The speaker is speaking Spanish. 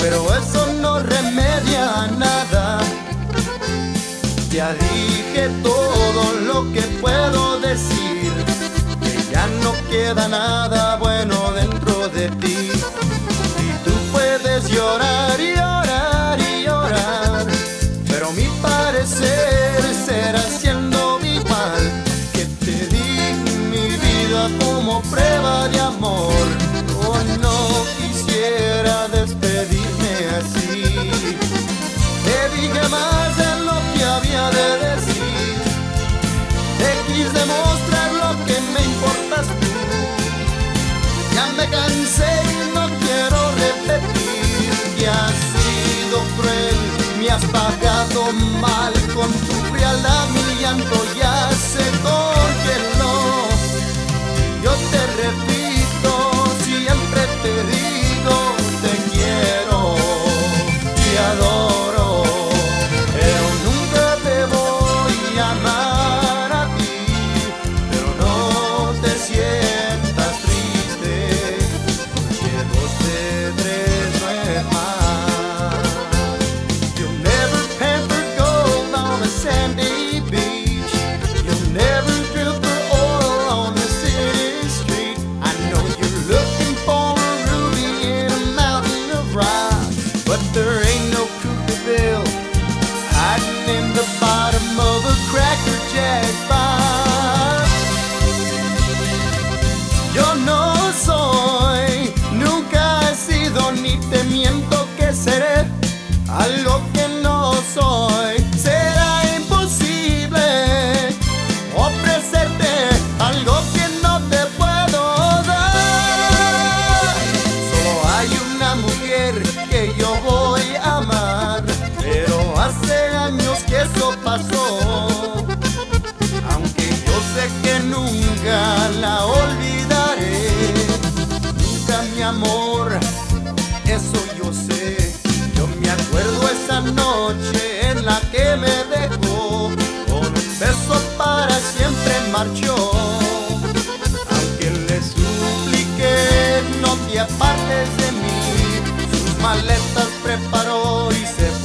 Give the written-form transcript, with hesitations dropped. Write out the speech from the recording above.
pero eso no remedia nada. Ya dije todo lo que puedo decir, que ya no queda nada bueno dentro de ti. Y tú puedes llorar y llorar y llorar, pero mi parecer será siendo igual, que te di mi vida como prueba de amor. Oh, no quisiera despedirme así. Te dije más de lo que había de decir, te quise demostrar lo que me importas tú. Ya me cansé y no quiero repetir, que has sido cruel, me has pagado mal, con tu frialdad mi llanto ya se congeló. Yo te repito, siempre te digo, te quiero y adoro, pero nunca te voy a amar a ti. Pero no te sientas triste, porque 2 de 3 no es más. You'll never pamper gold on a sandy beach, you'll never drill for oil on the city street. I know you're looking for a ruby in a mountain of rocks, but there ain't no Cooperville hiding in the bottom of a Cracker Jack box. Yo no soy, nunca he sido, ni te miento que seré algo que no soy. Será imposible ofrecerte algo que no te puedo dar. Solo hay una mujer que yo voy a amar, pero hace años que eso pasó. Aunque yo sé que nunca la olvidaré, nunca, mi amor, eso yo sé. Yo me acuerdo esa noche en la que me dejó, con un beso para siempre marchó. Aunque le supliqué no te apartes de mí, sus maletas preparó y se fue.